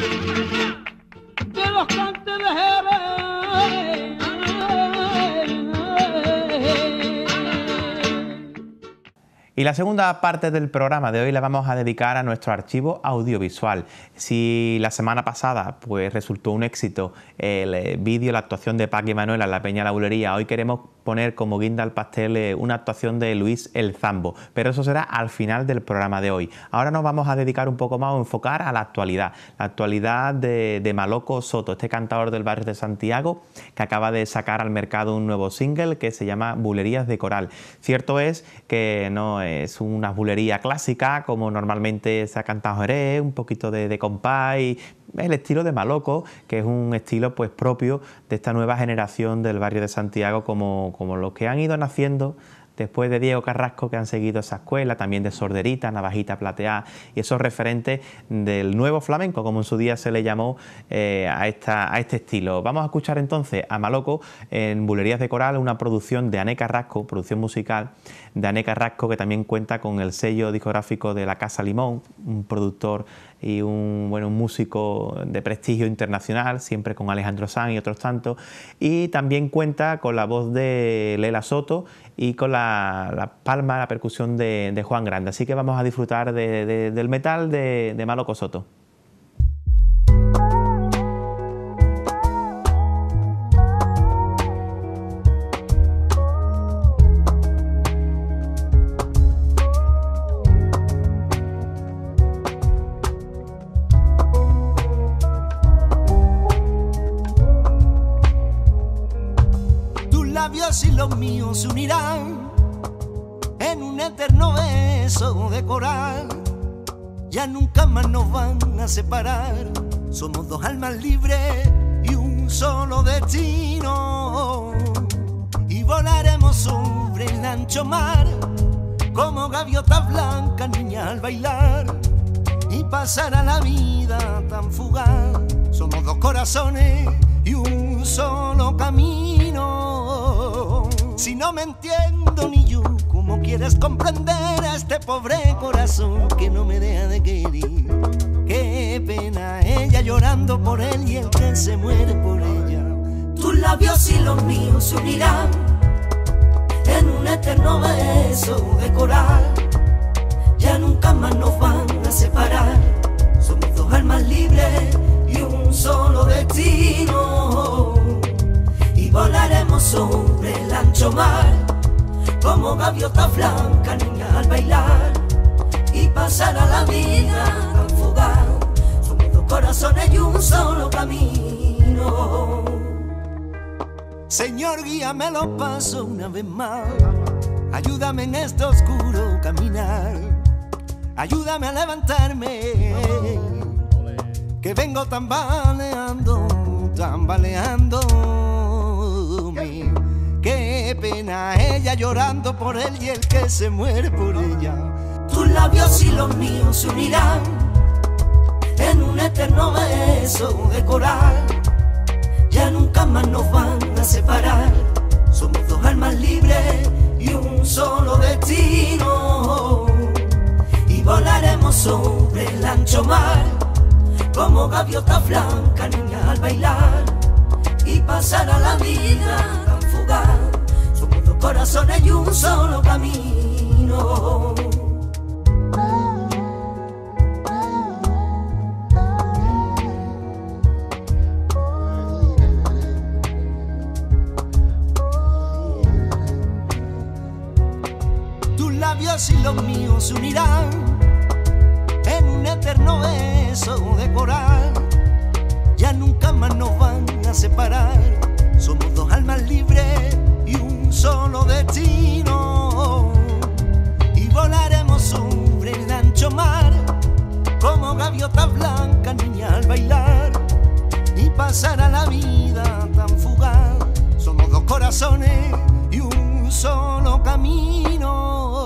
de los cantes de Jerez. Y la segunda parte del programa de hoy la vamos a dedicar a nuestro archivo audiovisual. Si la semana pasada pues resultó un éxito el vídeo, la actuación de Paco y Manuela en la Peña La Bulería, hoy queremos poner como guinda al pastel una actuación de Luis el Zambo, pero eso será al final del programa de hoy. Ahora nos vamos a dedicar un poco más a enfocar a la actualidad de Maloco Soto, este cantador del barrio de Santiago que acaba de sacar al mercado un nuevo single que se llama Bulerías de Coral. Cierto es que no es una bulería clásica como normalmente se ha cantado Jerez, un poquito de compás y el estilo de Maloco, que es un estilo pues propio de esta nueva generación del barrio de Santiago, como los que han ido naciendo después de Diego Carrasco, que han seguido esa escuela, también de Sorderita, Navajita Plateada y esos referentes del nuevo flamenco, como en su día se le llamó a este estilo. Vamos a escuchar entonces a Maloco en Bulerías de Coral, una producción de Ané Carrasco, producción musical de Ané Carrasco, que también cuenta con el sello discográfico de la Casa Limón, un productor y un músico de prestigio internacional, siempre con Alejandro Sanz y otros tantos, y también cuenta con la voz de Lela Soto y con la palma, la percusión de Juan Grande. Así que vamos a disfrutar del metal de Maloco Soto. Y los míos se unirán en un eterno beso de coral. Ya nunca más nos van a separar. Somos dos almas libres y un solo destino. Y volaremos sobre el ancho mar como gaviotas blancas, niñas al bailar. Y pasará la vida tan fugaz. Somos dos corazones y un solo camino. Si no me entiendo ni yo, ¿cómo quieres comprender a este pobre corazón que no me deja de querer? Qué pena ella llorando por él y el que se muere por ella. Tus labios y los míos se unirán en un eterno beso de coral. Ya nunca más nos van a separar. Somos dos almas libres y un solo destino. Y volaremos sobre el ancho mar como gaviotas blancas, niñas al bailar. Y pasará la vida tan fugaz. Somos dos corazones y un solo camino. Señor, guíame los pasos una vez más. Ayúdame en este oscuro caminar. Ayúdame a levantarme, que vengo tambaleando, tambaleándome. Qué pena ella llorando por él y el que se muere por ella. Tus labios y los míos se unirán en un eterno beso de coral. Ya nunca más nos van a separar. Somos dos almas libres y un solo destino. Y volaremos sobre el ancho mar como gaviotas blancas, niñas al bailar. Y pasará la vida tan fugaz. Somos dos corazones y un solo camino. Tus labios y los míos se unirán en un eterno beso de coral. Ya nunca más nos van a separar. Somos dos almas libres y un solo destino. Y volaremos sobre el ancho mar como gaviotas blancas, niñas al bailar. Y pasará la vida tan fugaz. Somos dos corazones y un solo camino.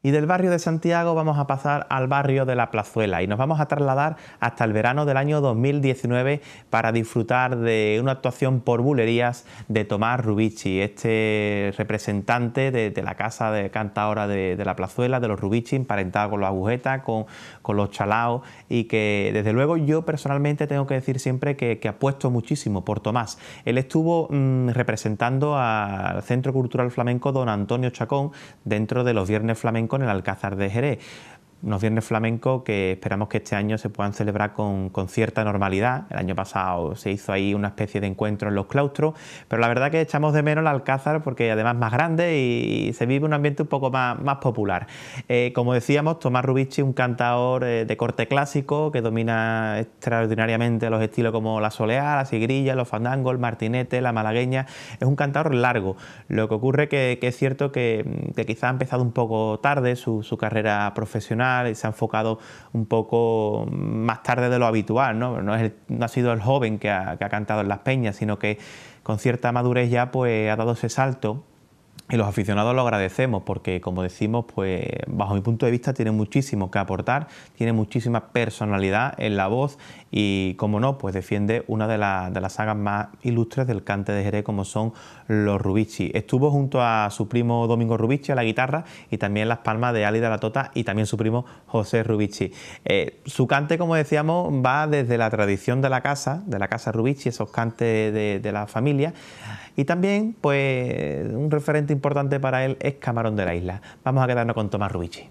Y del barrio de Santiago vamos a pasar al barrio de La Plazuela y nos vamos a trasladar hasta el verano del año 2019 para disfrutar de una actuación por bulerías de Tomás Rubici, este representante de la casa de cantadora de La Plazuela, de los Rubici, emparentado con los Agujetas, con los Chalaos, y que desde luego yo personalmente tengo que decir siempre que apuesto muchísimo por Tomás. Él estuvo representando al Centro Cultural Flamenco Don Antonio Chacón dentro de los Viernes Flamencos en el Alcázar de Jerez. Unos viernes flamencos que esperamos que este año se puedan celebrar con cierta normalidad. El año pasado se hizo ahí una especie de encuentro en los claustros, pero la verdad que echamos de menos el Alcázar porque además más grande y se vive un ambiente un poco más popular. Como decíamos, Tomás Rubici, un cantador de corte clásico que domina extraordinariamente los estilos como la soleá, la sigrilla, los fandangos, el martinete, la malagueña. Es un cantador largo. Lo que ocurre que es cierto que quizá ha empezado un poco tarde su carrera profesional y se ha enfocado un poco más tarde de lo habitual, ¿no? No ha sido el joven que ha cantado en las peñas, sino que con cierta madurez ya pues ha dado ese salto. Y los aficionados lo agradecemos porque, como decimos, pues bajo mi punto de vista tiene muchísimo que aportar, tiene muchísima personalidad en la voz y, como no, pues defiende una de las sagas más ilustres del cante de Jerez, como son los Rubici. Estuvo junto a su primo Domingo Rubici a la guitarra y también las palmas de Ali de la Tota y también su primo José Rubici. Su cante, como decíamos, va desde la tradición de la casa Rubici, esos cantes de la familia. Y también, pues, un referente importante para él es Camarón de la Isla. Vamos a quedarnos con Tomás Rubici.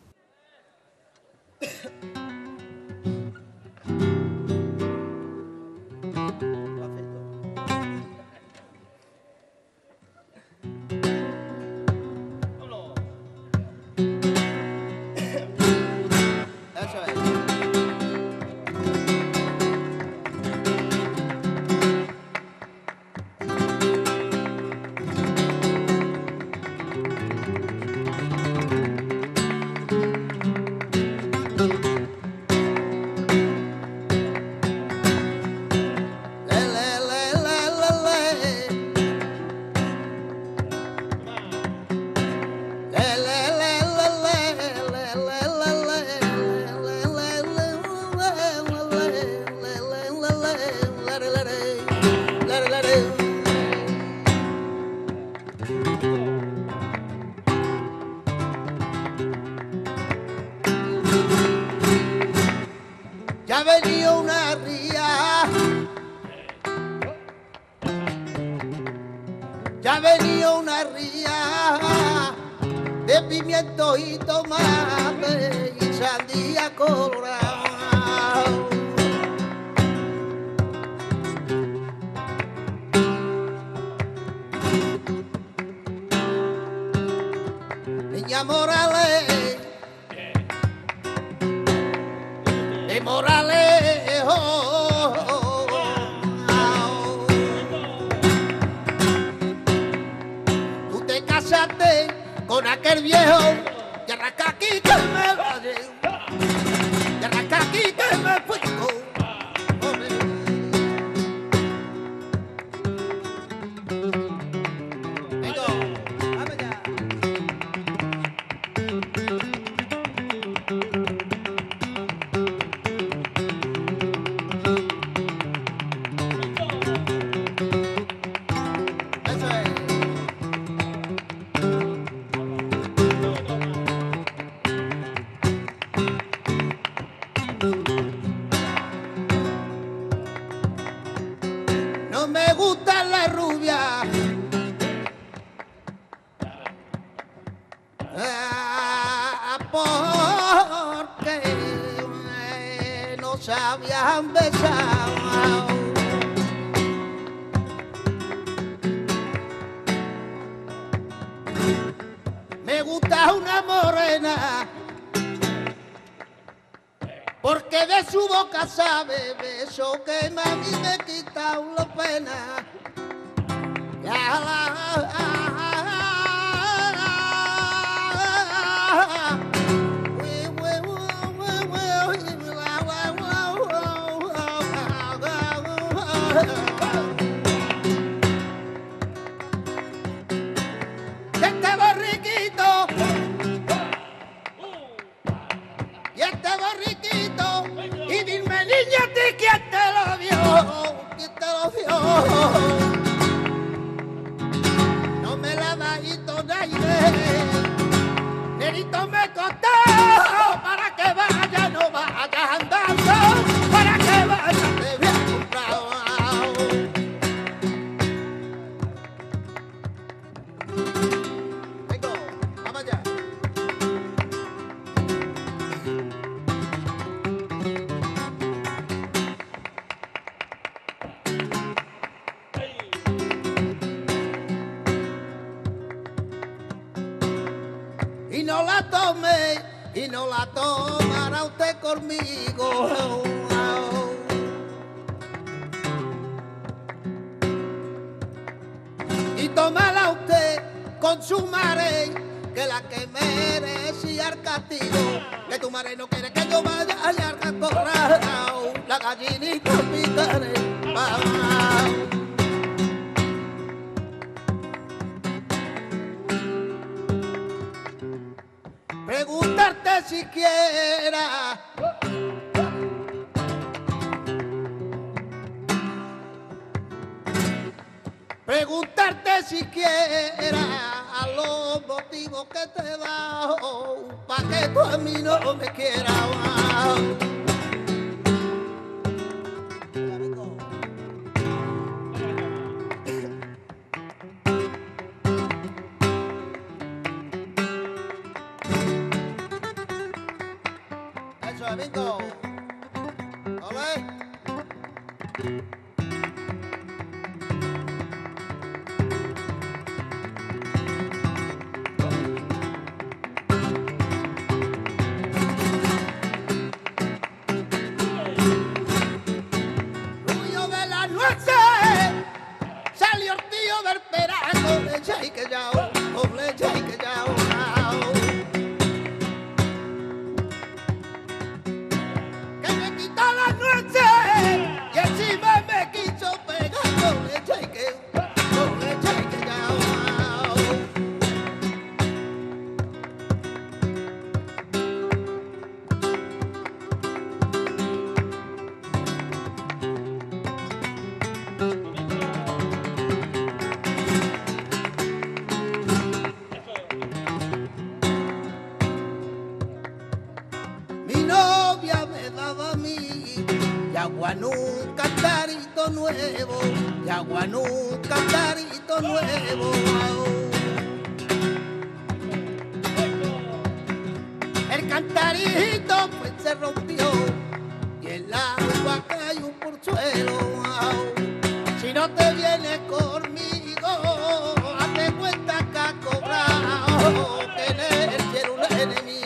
Ya ha venido una ría, ya ha venido una ría de pimiento y tomate y sandía colorada. Niña Morales, de Morales, tú te casaste con aquel viejo y arranca aquí que me vaya, y arranca aquí que me fui. No me gusta la rubia, porque no sabían besar. Me gusta una morena, porque de su boca sabe beso que a mí me quita una pena. Este borriquito nadadito naide. Nerito me costó para que vaya, no vayas andando, para que vaya te voy a comprar. Vengo, vamos allá. Y no la tome, y no la tomará usted conmigo. Y tómala usted con su mare, que la que merecía el castigo. Que tu mare no quiere que yo vaya allá al corral, la gallinita picaré. Preguntarte siquiera preguntarte siquiera a los motivos que te he dado para que tú a mí no me quieras. Eso, amigo. Ole. Rubio de las nueces, salió el tío del verano, leche y que ya, leche y que ya. Que me quitó las nueces y encima me quiso pegar con leche y que ya. Mi novia me daba a mí y agua nunca cantarito nuevo, y agua nunca cantarito nuevo. El cantarito pues se rompió y el agua cayó por suelo. Si no te vienes conmigo, hazte cuenta que has cobrado, que en el cielo un enemigo.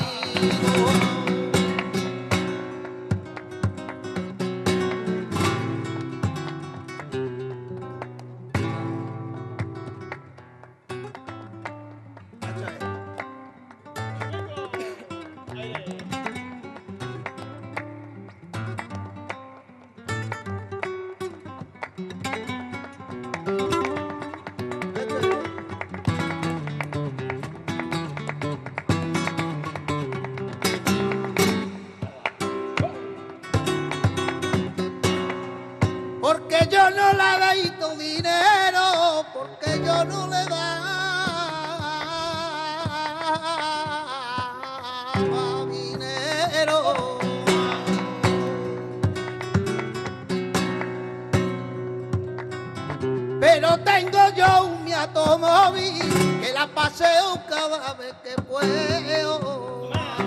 Porque yo no le doy tu dinero, porque yo no le daba dinero. Pero tengo yo un mi automóvil que la paseo cada vez que puedo.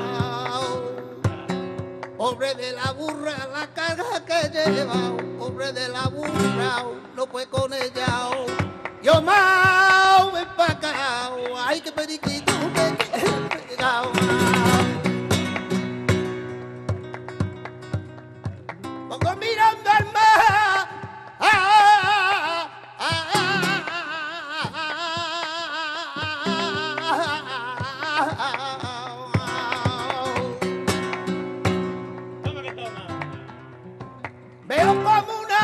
Pobre de la burra, la carga que lleva, pobre de la burra, no puede con ella. Yo más me he pagado, ay que periquito me quedé pegado. Pongo mirando al mar, veo como una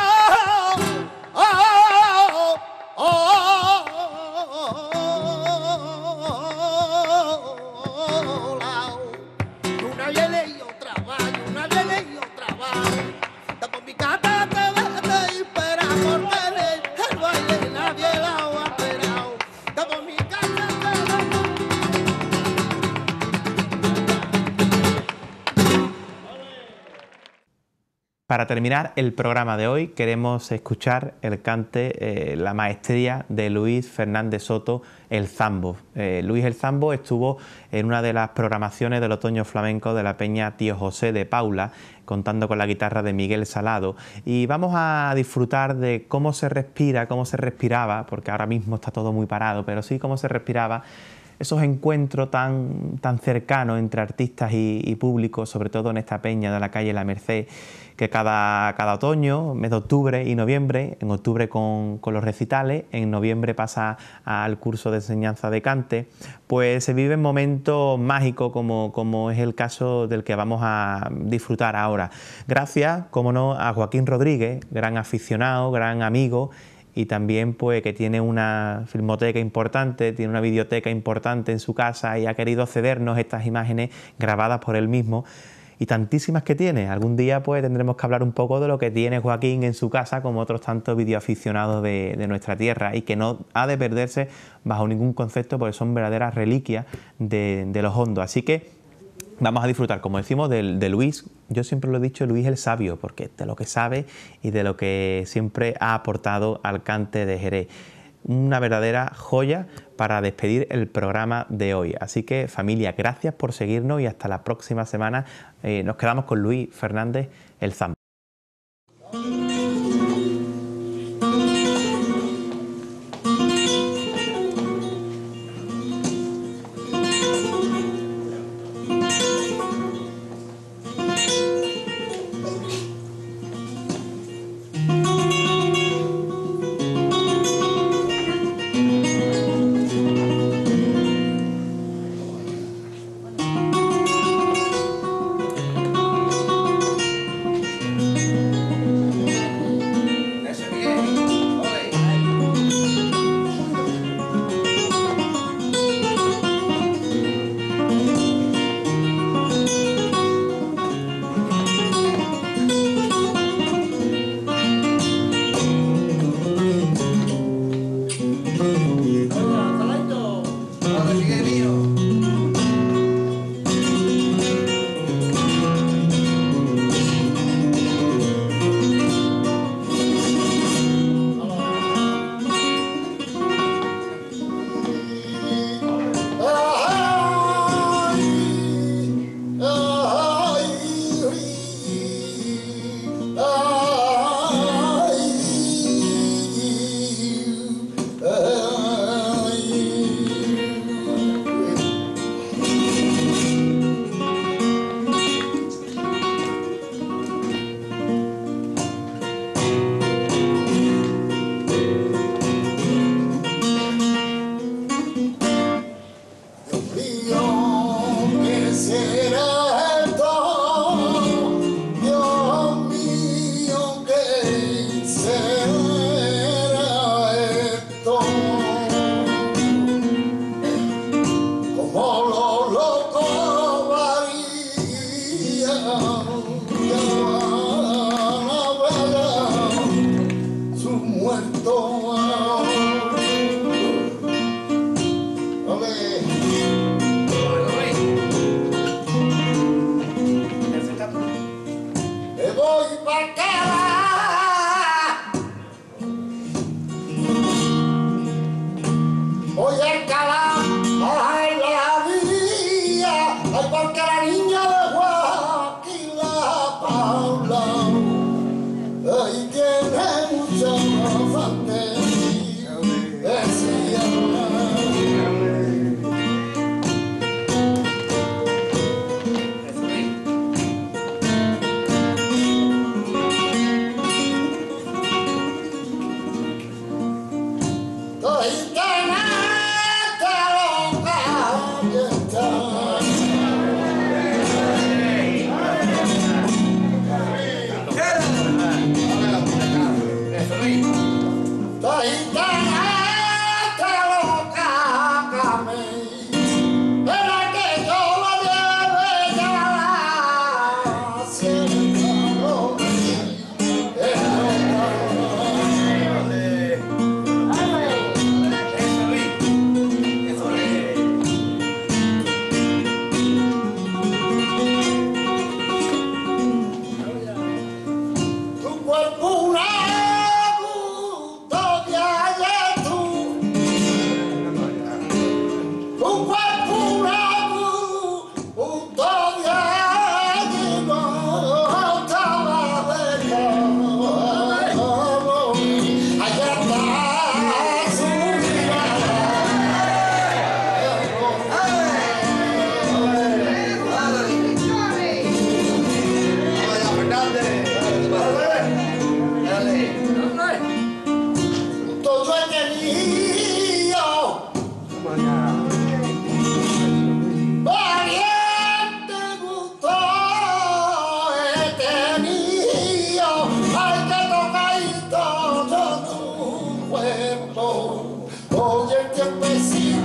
una viene y otra va, una viene y otra va. Está por mi casa, te vete y espera por ver el baile, nadie la ha esperado. Está por mi casa. Para terminar el programa de hoy queremos escuchar el cante, la maestría de Luis Fernández Soto, El Zambo. Luis El Zambo estuvo en una de las programaciones del Otoño Flamenco de la Peña Tío José de Paula, contando con la guitarra de Miguel Salado, y vamos a disfrutar de cómo se respira, cómo se respiraba, porque ahora mismo está todo muy parado, pero sí cómo se respiraba esos encuentros tan cercanos entre artistas y público, sobre todo en esta peña de la calle La Merced, que cada otoño, mes de octubre y noviembre, en octubre con los recitales, en noviembre pasa al curso de enseñanza de cante, pues se viven momentos mágicos como es el caso del que vamos a disfrutar ahora. Gracias, como no, a Joaquín Rodríguez, gran aficionado, gran amigo, y también pues que tiene una filmoteca importante, tiene una videoteca importante en su casa y ha querido cedernos estas imágenes grabadas por él mismo y tantísimas que tiene. Algún día pues tendremos que hablar un poco de lo que tiene Joaquín en su casa, como otros tantos videoaficionados de nuestra tierra, y que no ha de perderse bajo ningún concepto porque son verdaderas reliquias de los hondos. Así que vamos a disfrutar, como decimos, de Luis. Yo siempre lo he dicho, Luis el Sabio, porque de lo que sabe y de lo que siempre ha aportado al cante de Jerez. Una verdadera joya para despedir el programa de hoy. Así que, familia, gracias por seguirnos y hasta la próxima semana. Nos quedamos con Luis Fernández, El Zambo.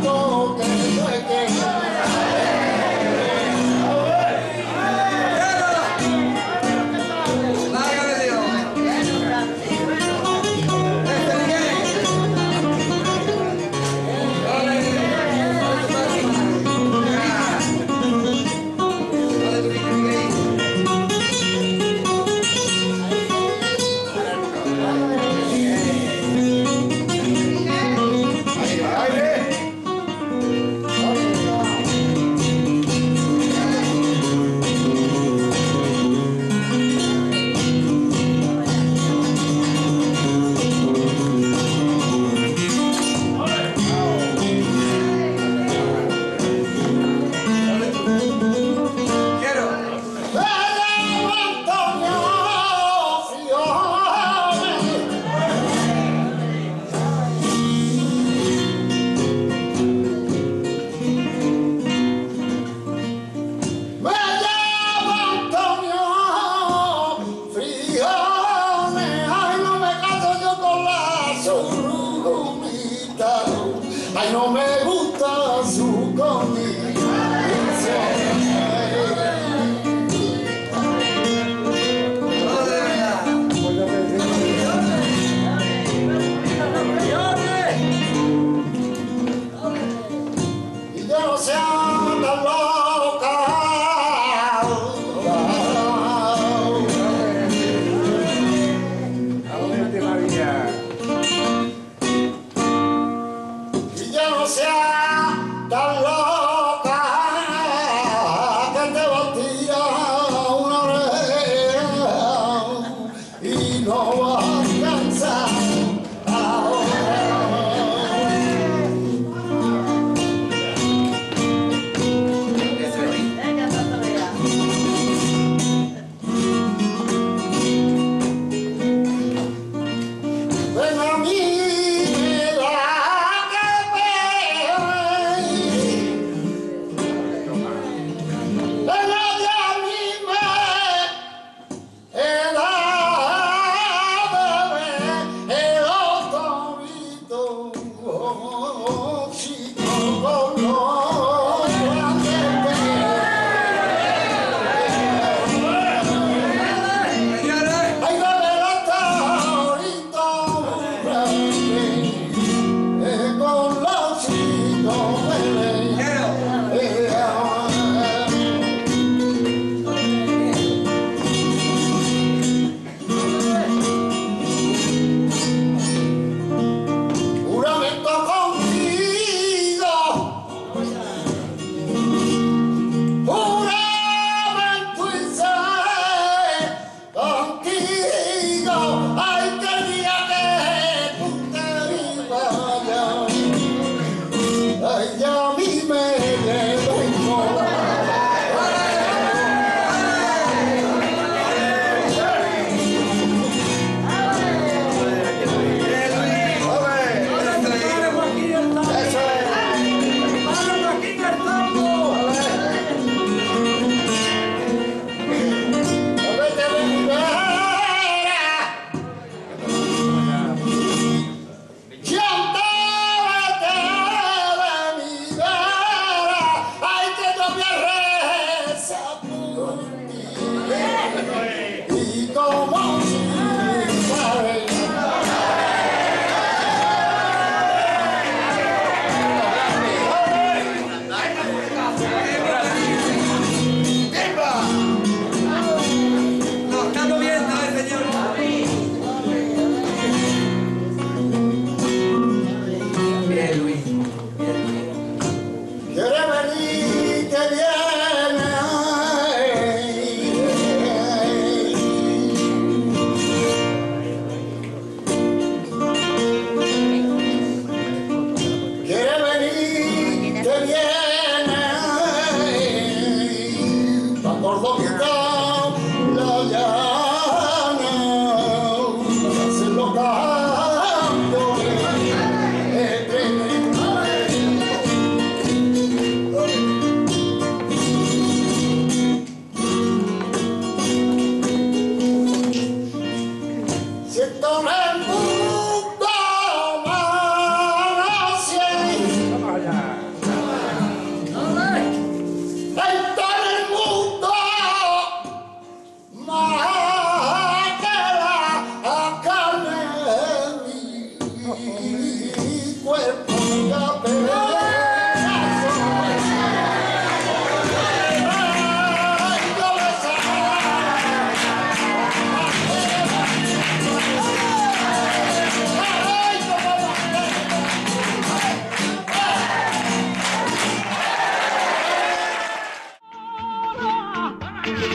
tanto que yo he querido. Ay, no me gusta su comida. Y yo no sé tan loca. Y yo no sé tan loca que te batía una oreja y no va a alcanzar ahora. Ven a mí, me da que pena.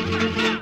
Thank you.